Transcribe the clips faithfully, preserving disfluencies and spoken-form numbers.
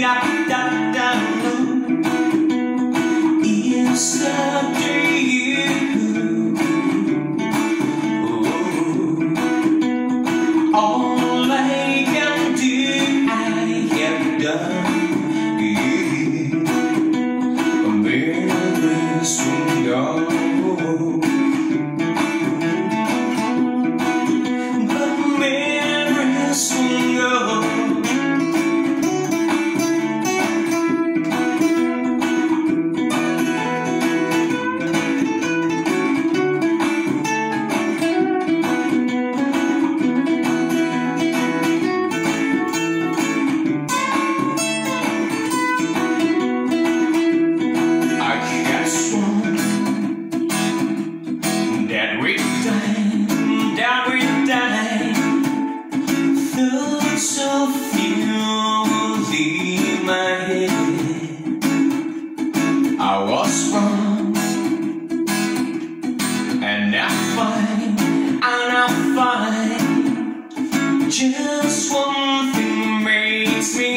da da da no. It's up to you. Oh, all I can do, I have done. Yeah. Memories will go. Thoughts of you leave my head. I was wrong, and I'm fine, and I'm fine. Just one thing makes me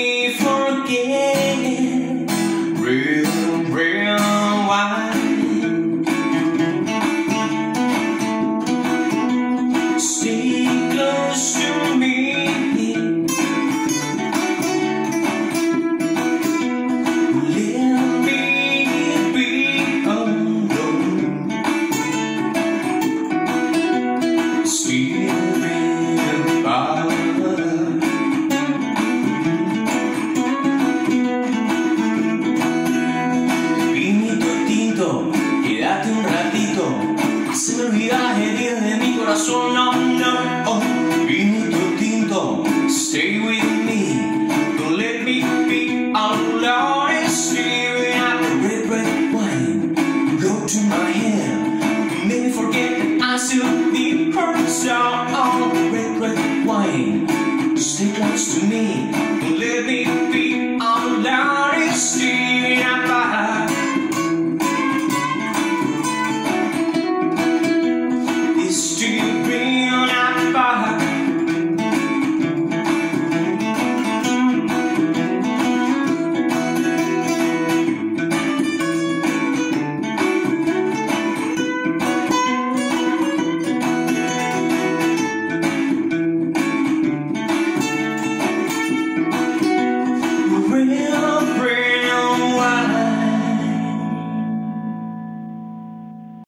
forget. Real, real wine. Stay close to me. Quédate un ratito, hazme olvidar heridas de mi corazón. No, no, oh, vinito tinto, stay with me. Don't let me be alone. Steering out the red, red wine. Go to my hand, make me forget that I still need her. So, oh, red, red wine, stay close to me. Don't let me